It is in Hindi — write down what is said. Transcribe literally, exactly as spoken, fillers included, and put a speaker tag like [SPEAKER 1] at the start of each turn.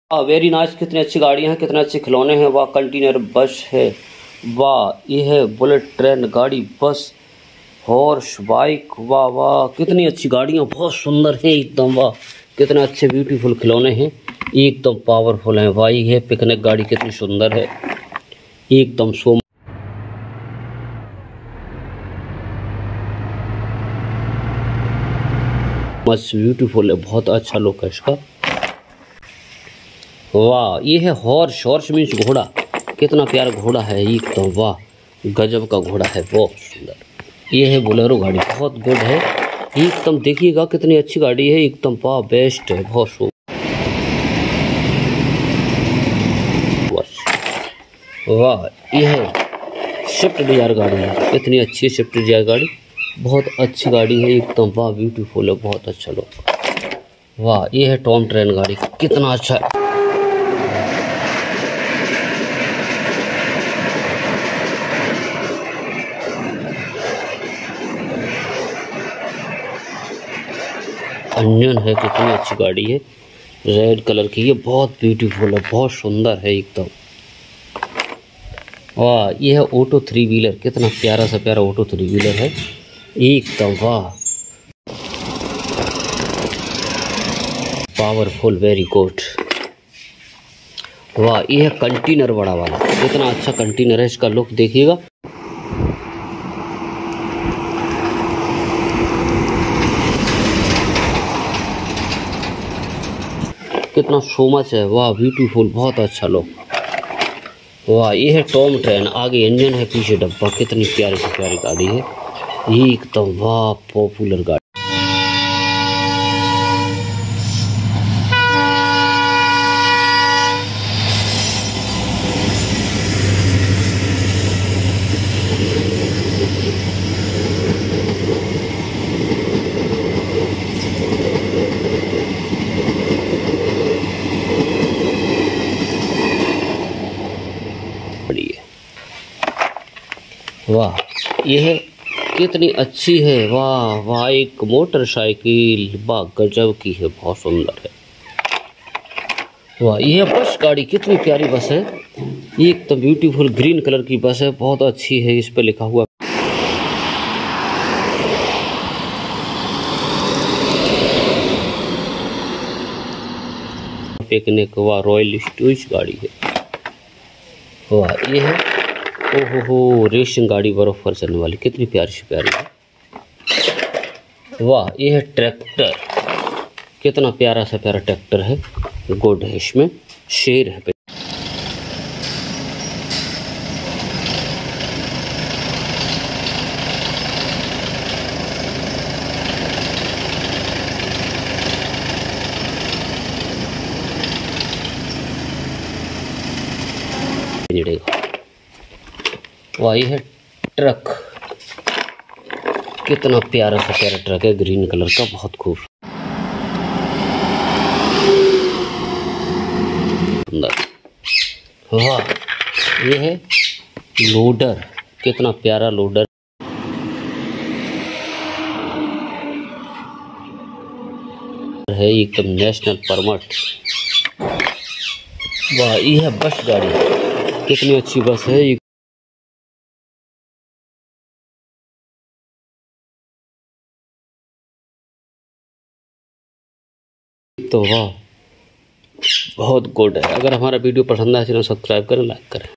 [SPEAKER 1] वाह वेरी नाइस, कितनी अच्छी गाड़ियाँ हैं, कितने अच्छे खिलौने हैं। वाह कंटेनर बस है, वाह ये है बुलेट ट्रेन गाड़ी बस हॉर्स बाइक, वाह वाह कितनी अच्छी गाड़ियाँ, बहुत सुंदर हैं एकदम। वाह कितने अच्छे ब्यूटीफुल खिलौने हैं, एकदम पावरफुल हैं। वाह ये है पिकनिक गाड़ी, कितनी सुंदर है एकदम। सो मच ब्यूटीफुल है, बहुत अच्छा लुक है इसका। वाह ये है हॉर्स, हॉर्स मीन्स घोड़ा, कितना प्यारा घोड़ा है एकदम। वाह गजब का घोड़ा है, बहुत सुंदर। ये है बोलेरो गाड़ी, बहुत गुड है एकदम। देखिएगा कितनी अच्छी गाड़ी है एकदम, वाह बेस्ट है, बहुत सुंदर। वाह ये है स्विफ्ट डिजायर गाड़ी है, कितनी अच्छी स्विफ्ट डिजायर गाड़ी, बहुत अच्छी गाड़ी है एकदम। वाह ब्यूटीफुल है, बहुत अच्छा लुक। वाह ये है टॉम ट्रेन गाड़ी, कितना अच्छा है। इंजन है, कितनी अच्छी गाड़ी है, रेड कलर की, ये बहुत ब्यूटीफुल है, बहुत सुंदर है एकदम। वाह ये है ऑटो थ्री व्हीलर, कितना प्यारा सा प्यारा ऑटो थ्री व्हीलर है एकदम। वाह पावरफुल, वेरी गुड। वाह ये है कंटेनर बड़ा वाला, कितना अच्छा कंटेनर है, इसका लुक देखिएगा। कितना सो मच है, वाह ब्यूटीफुल, बहुत अच्छा लुक। वाह ये है टॉम ट्रेन, आगे इंजन है पीछे डब्बा, कितनी प्यारी से प्यारी गाड़ी है एकदम। वाह पॉपुलर गाड़ी। वाह ये है कितनी अच्छी है, वाह वाह एक मोटरसाइकिल, वाह गजब की है, बहुत सुंदर है। वाह ये है बस गाड़ी, कितनी प्यारी बस है एक तो ब्यूटीफुल ग्रीन कलर की बस है, बहुत अच्छी है। इस पे लिखा हुआ पिकनिक, वाह रॉयल स्टूज गाड़ी है। वाह ये है ओहो हो रेसिंग गाड़ी, बर्फ पर चलने वाली, कितनी प्यारी सी प्यारी है। वाह ये है ट्रैक्टर, कितना प्यारा सा प्यारा ट्रैक्टर है, गुड है, इसमें शेर है। वाह ये है ट्रक, कितना प्यारा सा प्यारा ट्रक है, ग्रीन कलर का, बहुत खूब सुंदर। वाह ये है लोडर, कितना प्यारा लोडर है एकदम, नेशनल परमिट। वाह ये है बस गाड़ी, कितनी अच्छी बस है तो। वाह बहुत गुड है। अगर हमारा वीडियो पसंद आए चैनल सब्सक्राइब करें, लाइक करें।